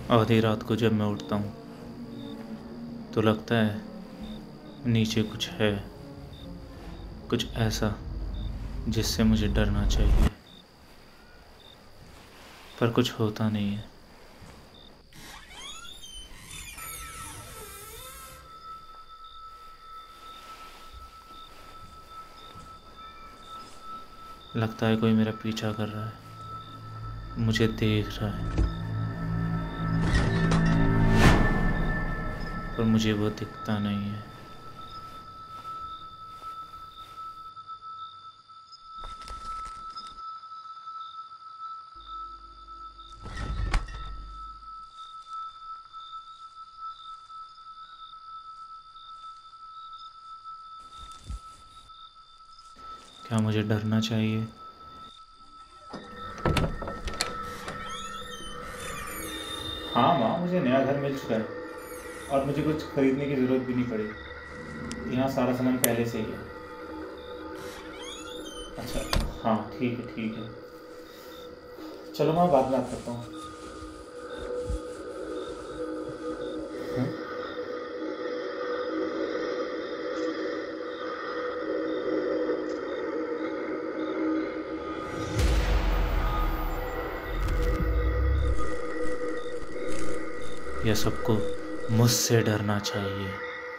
आधी रात को जब मैं उठता हूँ तो लगता है नीचे कुछ है, कुछ ऐसा जिससे मुझे डरना चाहिए, पर कुछ होता नहीं है। लगता है कोई मेरा पीछा कर रहा है, मुझे देख रहा है, पर मुझे वो दिखता नहीं है। क्या मुझे डरना चाहिए? हाँ माँ, मुझे नया घर मिल चुका है और मुझे कुछ खरीदने की ज़रूरत भी नहीं पड़ी। यहाँ सारा सामान पहले से ही है। अच्छा, हाँ ठीक है ठीक है। चलो मैं बाद में बात करता हूँ। हाँ? यह सबको मुझसे डरना चाहिए।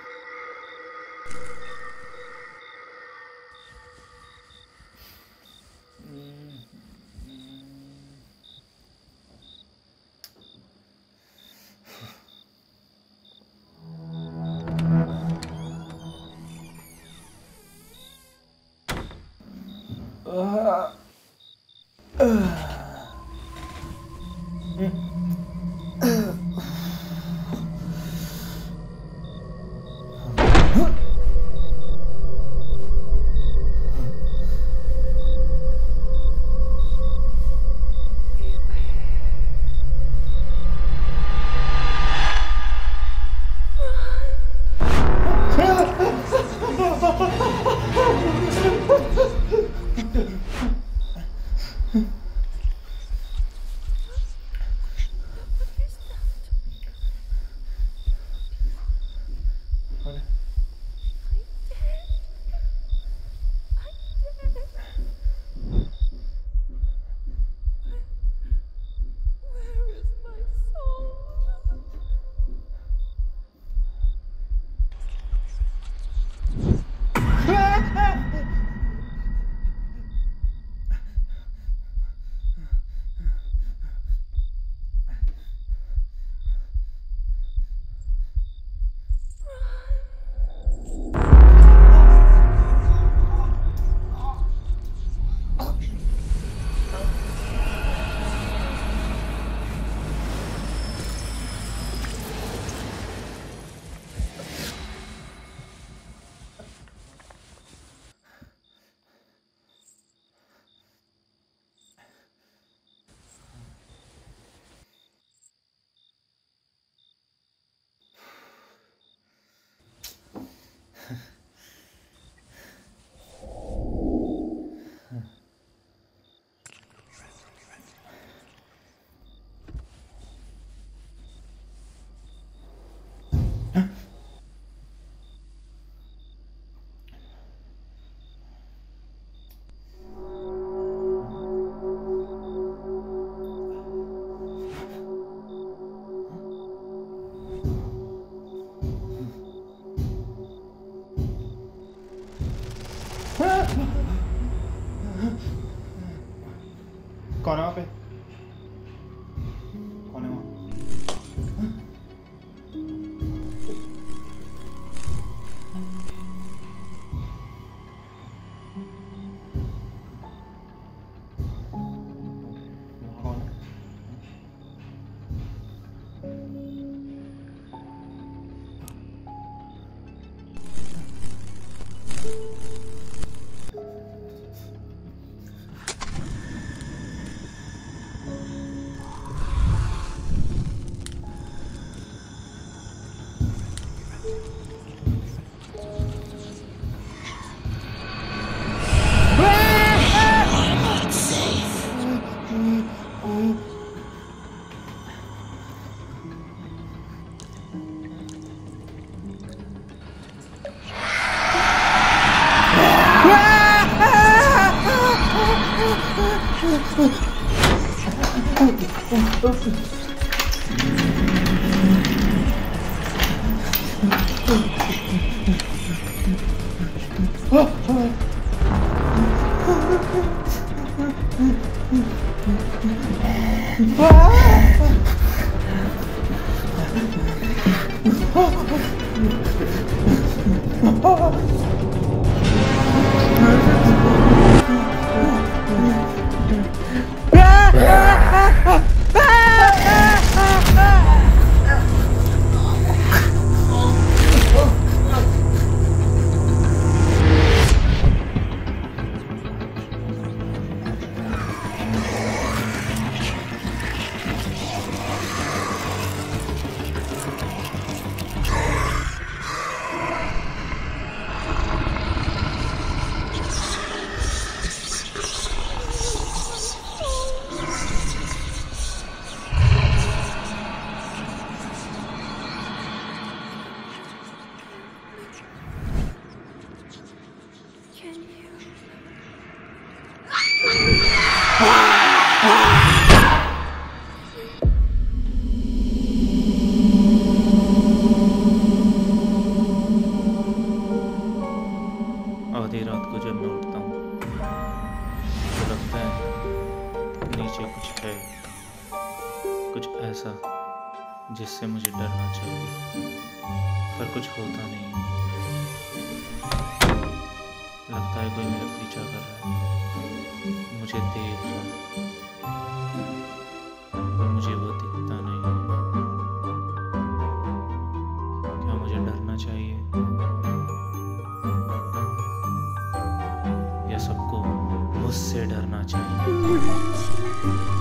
कौन है वहाँ पे? कौन है वहाँ? कौन है? आधी रात को जब मैं उठता हूँ तो लगता है नीचे कुछ है, कुछ ऐसा जिससे मुझे डरना चाहिए, पर कुछ होता नहीं है। लगता है कोई मेरा पीछा कर रहा है, मुझे देख रहा है, पर मुझे वो दिखता नहीं है। क्या मुझे डरना चाहिए या सबको मुझसे डरना चाहिए?